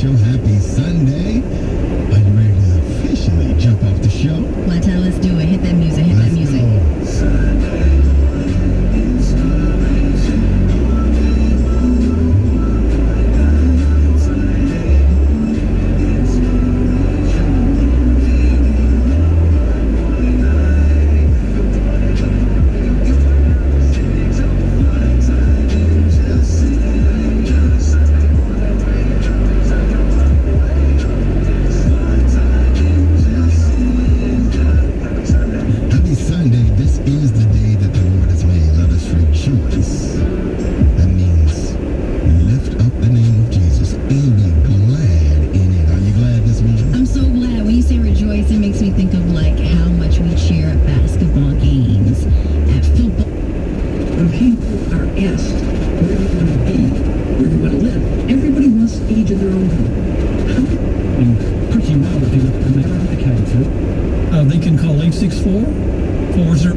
Show. Happy Sunday. Are you ready to officially jump off the show? Let's do it. Hit that music. Hit that music. They can call 864-40.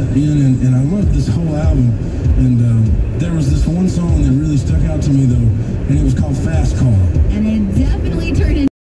And I loved this whole album. And there was this one song that really stuck out to me, though, and it was called Fast Car. And it definitely turned into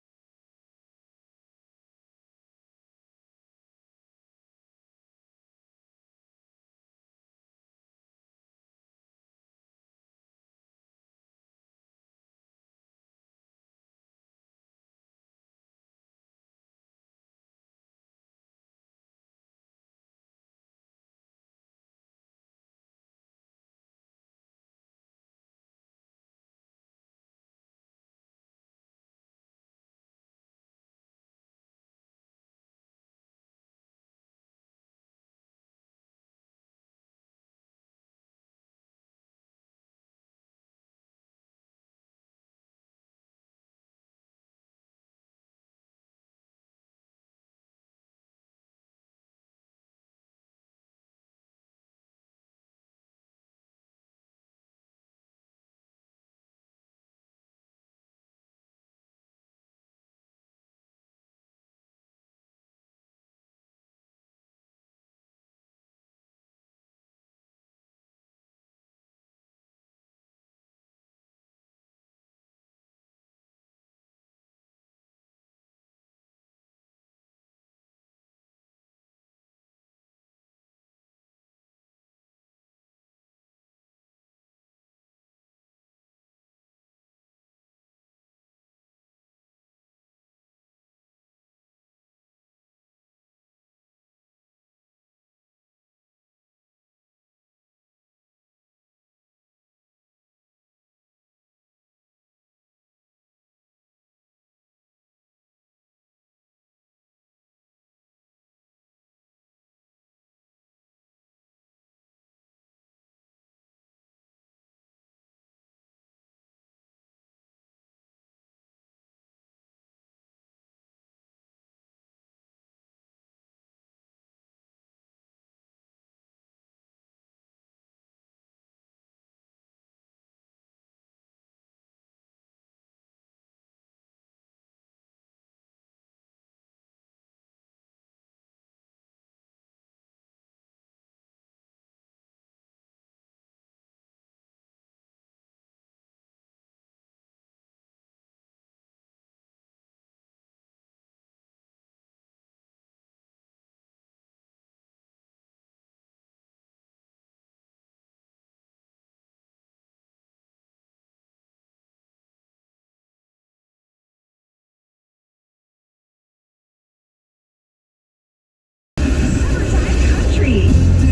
country.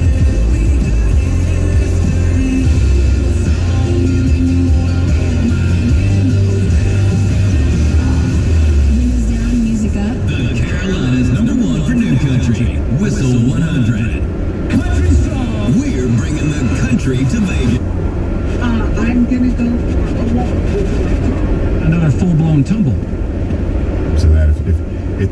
Windows down, music up. The Carolinas #1 for new country. Whistle 100. Country song. We're bringing the country to Vegas. I'm gonna go for a walk. Another full-blown tumble. So that if it.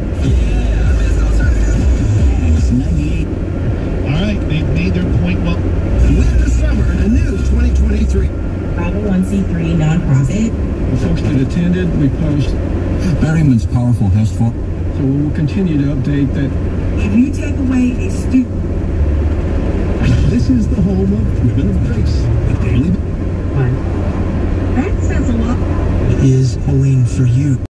It's 98. All right, they've made their point well. With the summer and a new 2023. 501c3 nonprofit. The folks that attended, we post, Berryman's powerful has fought. so we will continue to update that. If you take away a student, This is the home of Women of Grace, the daily. that says a lot. Is pulling for you.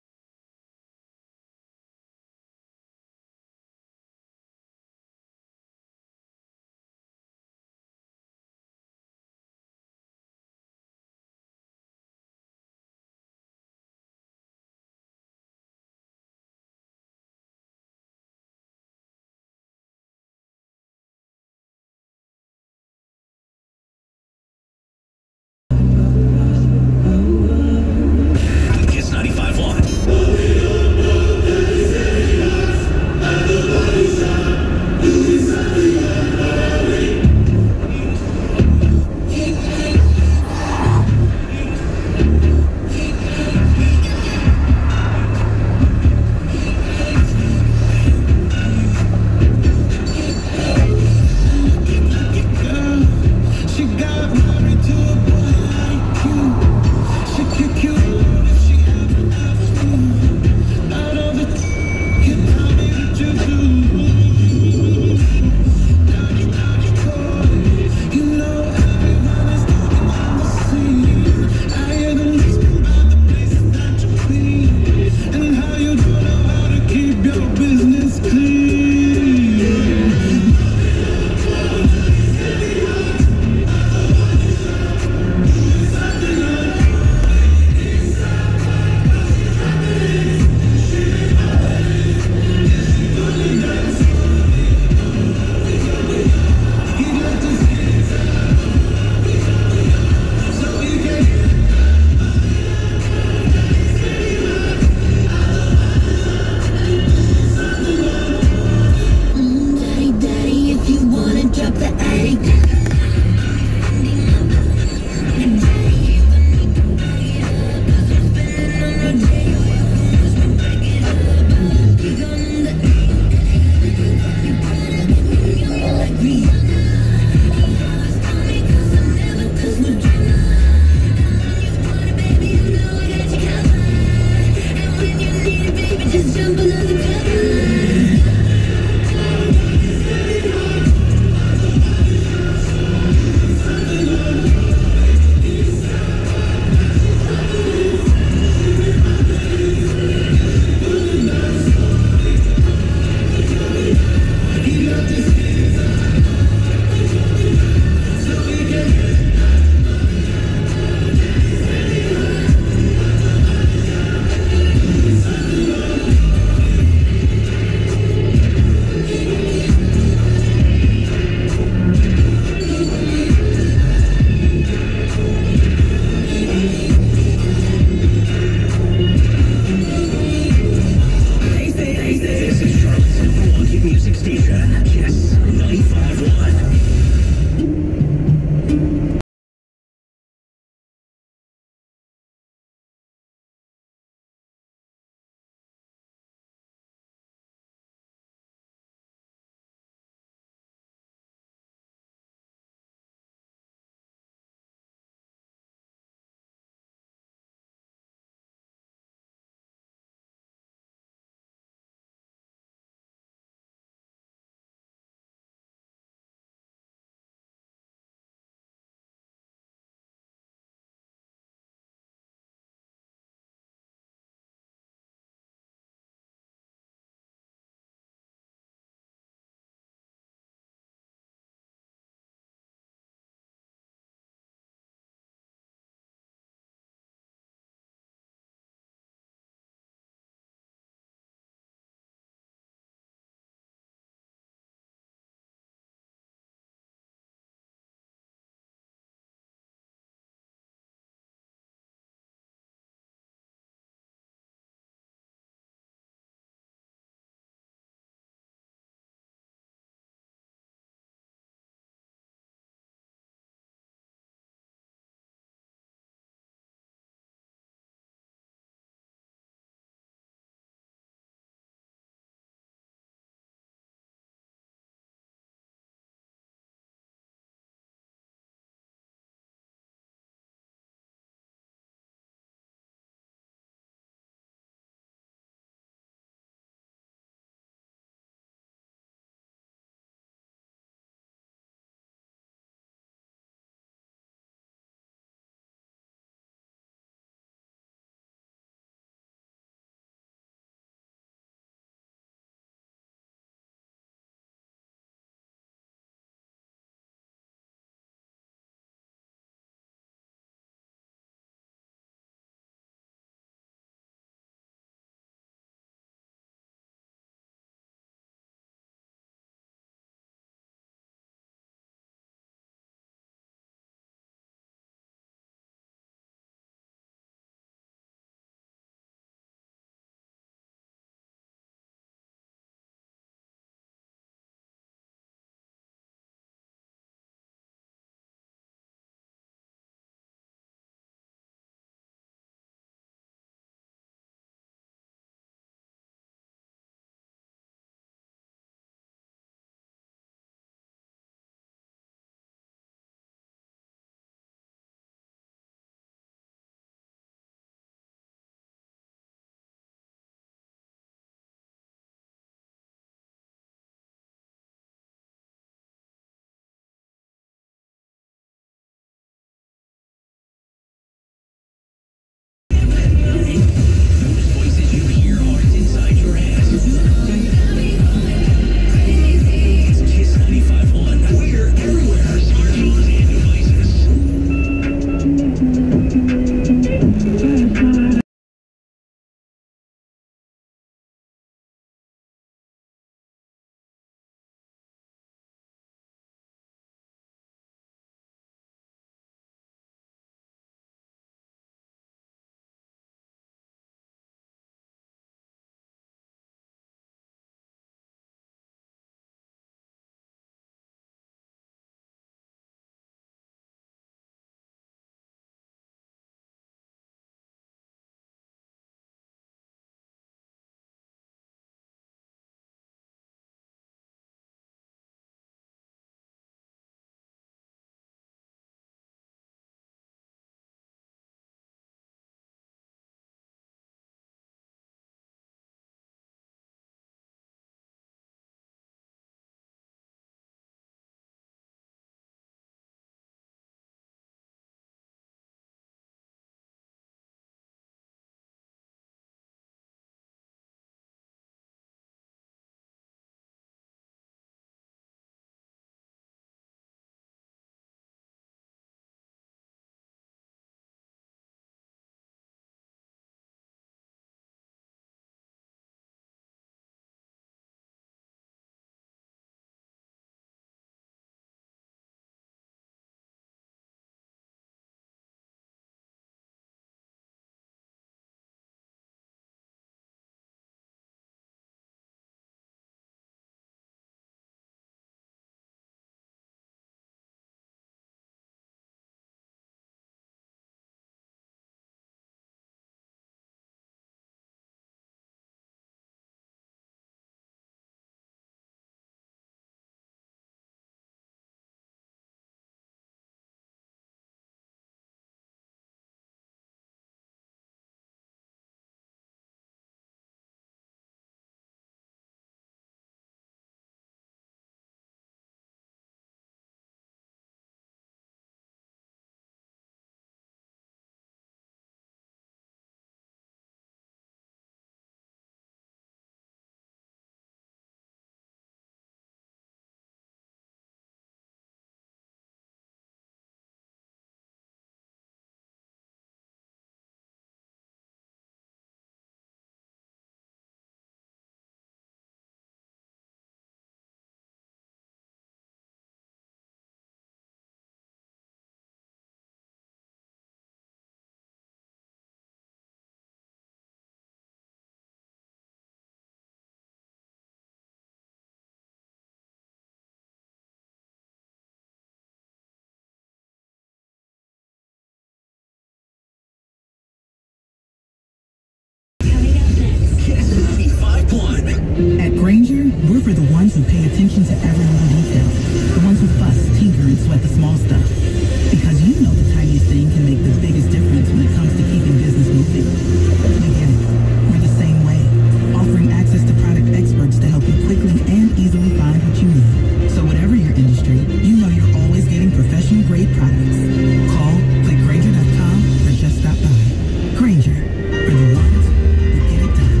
attention to every little detail. The ones who fuss, tinker, and sweat the small stuff. Because you know the tiniest thing can make the biggest difference when it comes to keeping business moving. We get it. We're the same way, offering access to product experts to help you quickly and easily find what you need. So whatever your industry, you know you're always getting professional-grade products. Call, click Grainger.com, or just stop by. Grainger, for the ones who get it done.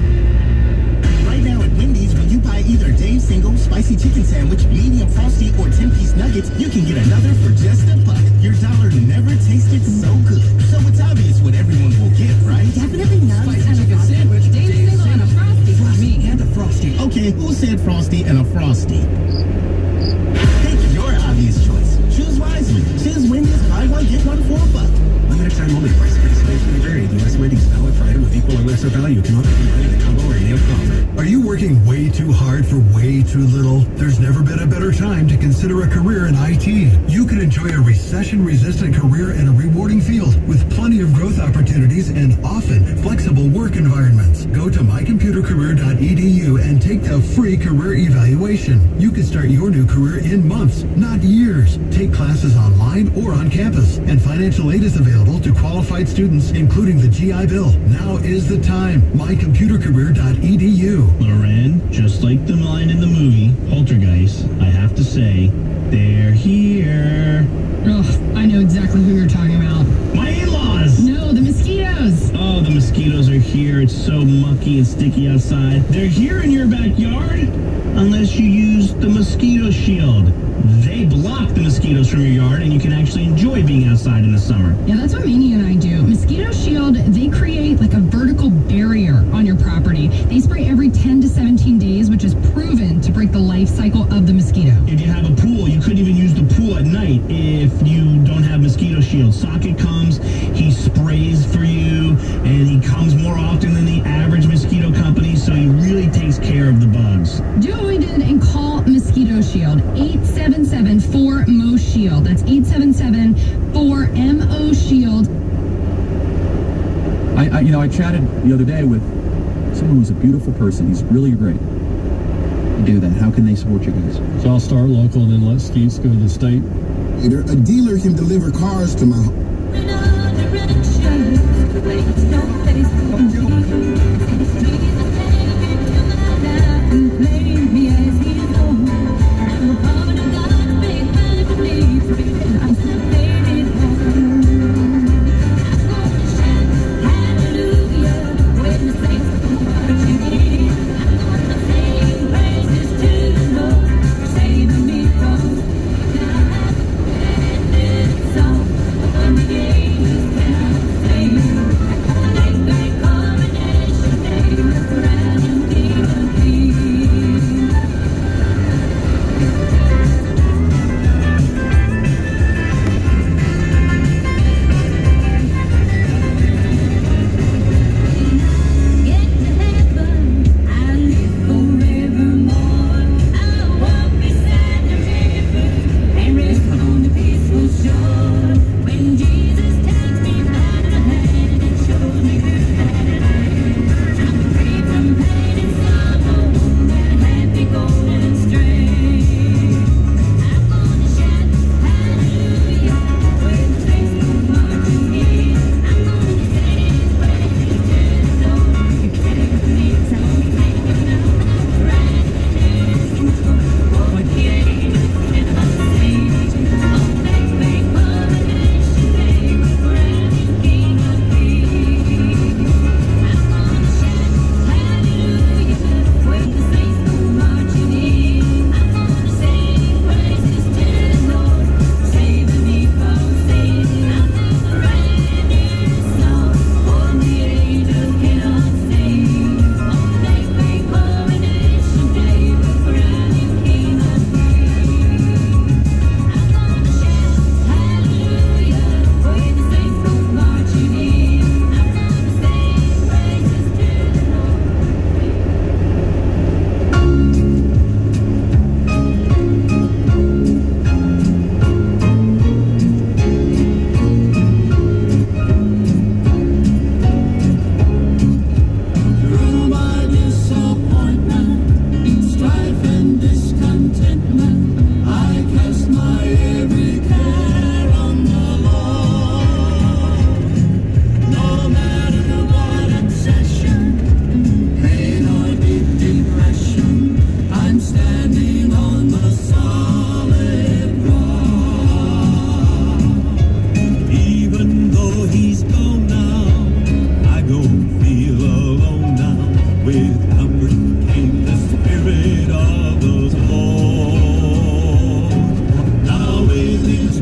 Right now at Wendy's, when you buy either Dave's Single, Spicy Chicken Sandwich, Medium Frosty, or 10-piece nuggets, you can get another for just $1. Your dollar never tasted so good. So it's obvious what everyone will get, right? Definitely not. Spicy chicken sandwich, Dave's Single and a Frosty. Me and a Frosty. Okay, who said Frosty and a Frosty? Pick your obvious choice. Choose wisely. Choose Wendy's, buy one, get one for $1. Limited time only. Price participation may vary. The U.S. Wendy's valid for item with equal or lesser value. Cannot be combined in a combo or any other offer. Are you working way too hard for way too little? There's never been a better time to consider a career in IT. You can enjoy a recession-resistant career in a rewarding field with plenty of growth opportunities and often flexible work environments. Go to mycomputercareer.edu and take the free career evaluation. You can start your new career in months, not years. Take classes online or on campus, and financial aid is available to qualified students, including the GI Bill. Now is the time. mycomputercareer.edu. Loren, just like the line in the movie, Poltergeist, I have to say, they're here. Oh, I know exactly who you're talking about. My in-laws! No, the mosquitoes! Oh, the mosquitoes are here. It's so mucky and sticky outside. They're here in your backyard, unless you use the mosquito shield. They block the mosquitoes from your yard, and you can actually enjoy being outside in the summer. Yeah, that's what Manie and I do. Mosquito Shield, they create like a vertical barrier on your property. They spray every 10 to 17 days, which is proven to break the life cycle of the mosquito. If you have a pool, you couldn't even use the pool at night if you don't have Mosquito Shield. Socket comes, he sprays for you, and he comes more often than the average mosquito company, so he really takes care of the bugs. Do what we did and call Mosquito Shield. 877-4-MO-SHIELD. That's 877-4-MO-SHIELD. I chatted the other day with someone who's a beautiful person. He's really great. You do that. How can they support you guys? So I'll start local and then let Skeets go to the state. A dealer can deliver cars to my home.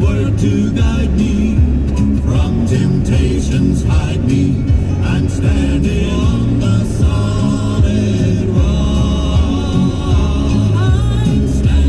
word to guide me. From temptations hide me. I'm standing on the solid rock. I'm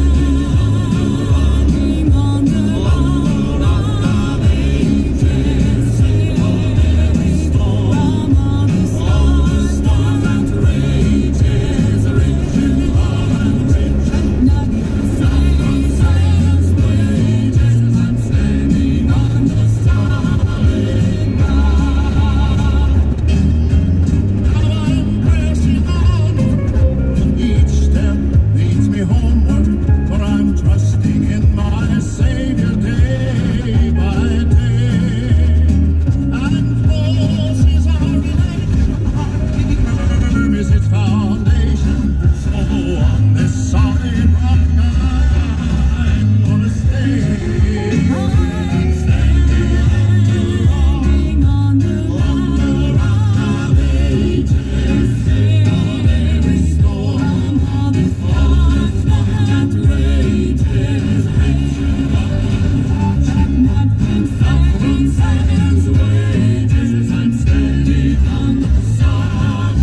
standing on the rock of ages. Sail on every storm, all the storm that rages. Rich and unrich, nothing saves wages. I'm standing on the solid rock. Now I'm pressing on. Each step leads me homeward, for I'm trusting in my Savior day by day. And forces are related, firm is its foundation. So on this solid rock I'm gonna stay. I'm standing on the rock of ages. Sail on every storm, all the storms that rages. Nothing saves wages. I'm standing on the solid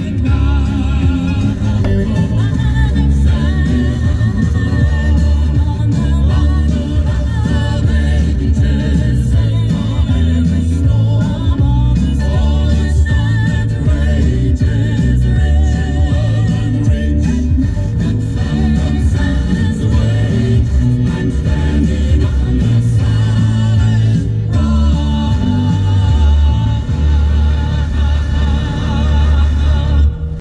rock. I'm standing on the rock of ages. Sail on every storm, all the storms that rages. Rich and unrich, nothing saves wages. I'm standing on the solid rock.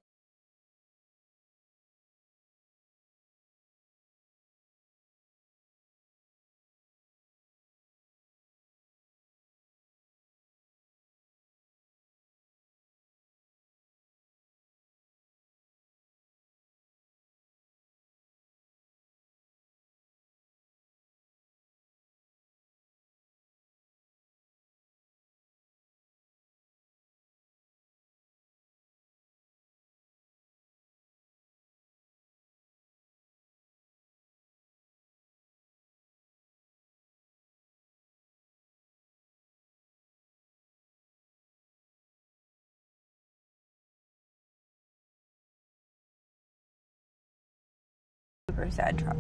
Super sad truck.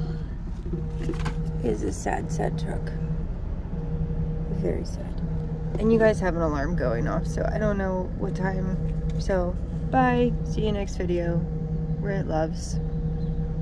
It is a sad, sad truck. Very sad. And you guys have an alarm going off, so I don't know what time. So, bye. See you next video. We're at Love's.